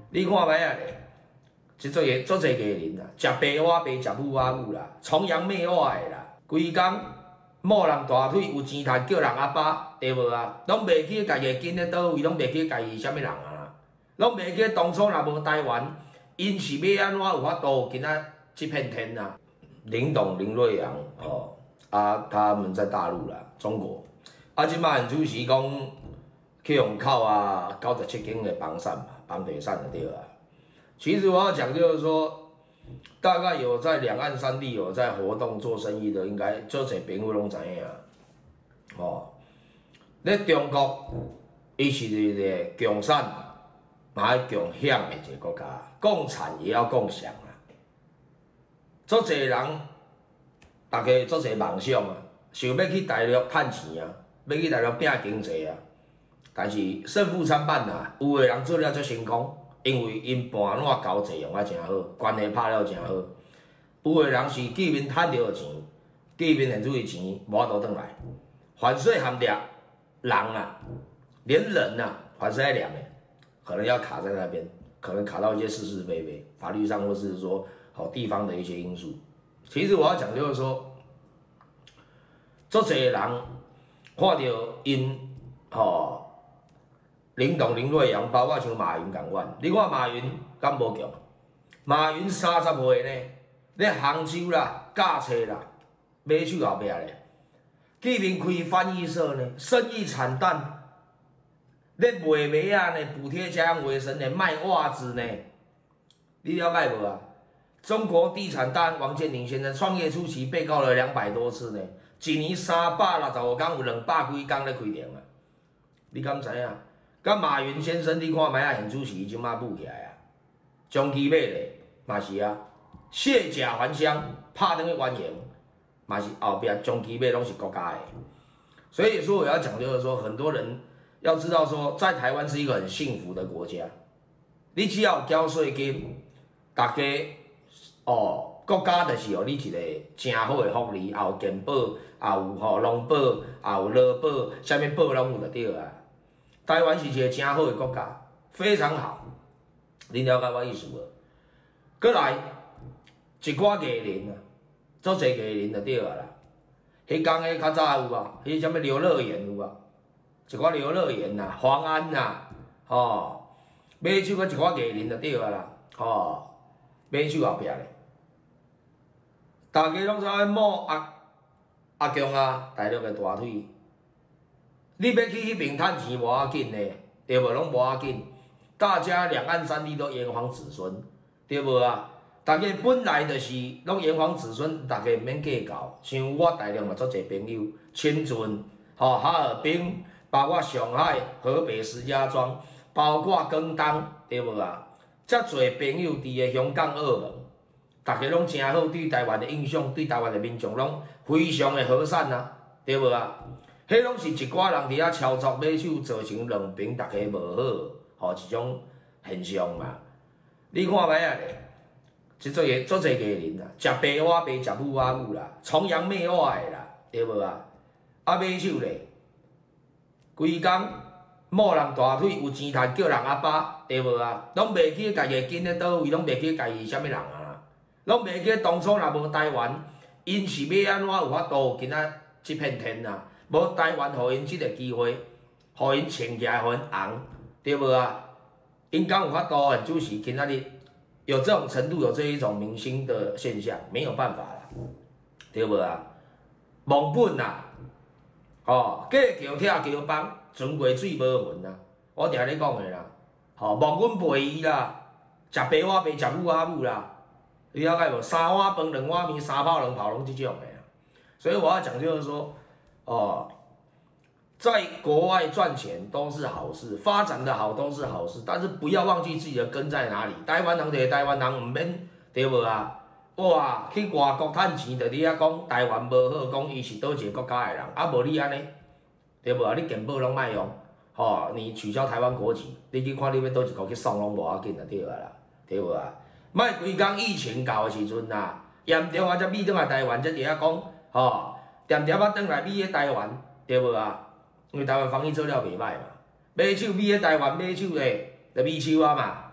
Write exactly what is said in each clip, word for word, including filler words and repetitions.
你看卖啊咧，即做嘢做侪艺人啦，食白碗白，食母碗母啦，崇洋媚外的啦，规工摸人大腿有钱赚，叫人阿爸，对无啊？拢袂记家己根咧倒位，拢袂记家己是啥物人啊啦，拢袂记当初若无台湾，因是要安怎有法度今仔即片天啊？林董林瑞阳哦，啊，他们在大陆啦，中国，啊，即摆主席讲去用靠啊九十七间的房产嘛，房地产的对啊。其实我要讲就是说，大概有在两岸三地有在活动做生意的，应该做侪朋友拢知影。哦，咧中国，伊是一个共产，嘛爱共享的一个国家，共产也要共享啦。做侪人，大家做侪梦想啊，想要去大陆趁钱啊，要去大陆拼经济啊，但是胜负参半啦，有的人做了足成功。因为因盘烂交际用啊真好，关系拍了真好。有的人是见面趁到钱，见面现出去钱无法度转来，犯税含掠人啊，连人啊，犯税还两的，可能要卡在那边，可能卡到一些是是非非，法律上或是说好地方的一些因素。其实我要讲就是说，足侪人看到因吼。哦林董、林瑞阳，包括像马云共款，你看马云敢无强？马云三十岁呢，咧杭州啦、驾车啦、买手后壁咧，见面开翻译社呢，生意惨淡，咧卖麦啊呢，补贴家用卫生呢，卖袜子呢，你了解无啊？中国地产大王健林先生创业初期被告了两百多次呢，一年三百六十五天有两百几天咧开店啊，你敢知影？甲马云先生，你看卖啊，现主席即马舞起来啊，中期买咧嘛是啊，卸甲还乡，拍等去原形，嘛是后壁中期买拢是国家的。所以说我要讲就是说，很多人要知道说，在台湾是一个很幸福的国家，你只要有缴税金，大家哦，国家就是予你一个真好的福利，也有健保，也有吼农保，也有劳保，啥物保拢有就对啊。台湾是一个真好的国家，非常好。恁了解我意思无？过来一寡艺人啊，做侪艺人就对啊啦。迄工个较早有啊，迄什物刘乐言有啊，一寡刘乐言呐、黄安呐，吼，买手个一寡艺人就对啊啦，吼，买手后壁咧，大家拢知影摸阿阿强啊，大陆个大腿。你要去迄边趁钱无要紧呢，对无？拢无要紧。大家两岸三地都炎黄子孙，对无啊？大家本来就是拢炎黄子孙，大家毋免计较。像我大陆嘛，足侪朋友，深圳、吼哈尔滨，包括上海、河北石家庄，包括广东，对无啊？遮侪朋友伫个香港、澳门，大家拢真好，对台湾的印象，对台湾的民众拢非常的和善啊，对无啊？迄拢是一寡人伫遐操作买手，造成两边大家无好，吼一种现象嘛。你看卖啊咧，即做嘢做侪艺人啦，食白碗白，食母碗母啦，崇洋媚外的啦，对无啊？啊买手咧，规工摸人大腿有钱赚，叫人阿爸，对无啊？拢袂记家己根咧倒位，拢袂记家己是啥物人啊啦，拢袂记当初若无台湾，因是要安怎有法度今仔即片天啊？无台湾，互因即个机会，互因穿起来，互因红，对无啊？因敢有法度？很主席今仔日有这种程度，有这一种明星的现象，没有办法啦，对无啊？忘本啦，哦，过桥拆桥帮，船过水无痕啦，我定咧讲的啦，吼、哦，忘阮陪伊啦，食白碗白，食母碗母啦，你了解无？三碗饭，两碗面，三泡两泡拢即种的啊。所以我要讲就是说。哦，在国外赚钱都是好事，发展的好都是好事，但是不要忘记自己的根在哪里。台湾人就是台湾人，唔免对无啊？哇，去外国趁钱，就你遐讲台湾无好，讲伊是倒一个国家的人，啊无你安尼，对无啊？你健保拢卖用，吼、哦，你取消台湾国籍，你去看你要倒一个去送拢无要紧就对啊啦，对无啊？莫规工疫情到的时阵啊，严重啊才美倒来台湾，才伫遐讲，吼、哦。点点啊，转来美个台湾，对无啊？因为台湾防疫做了袂歹嘛。买手美个台湾，买手咧，就美手啊嘛。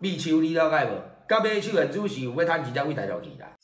米秋你了解无？甲买手原主是有要趁钱才为大陆去啦。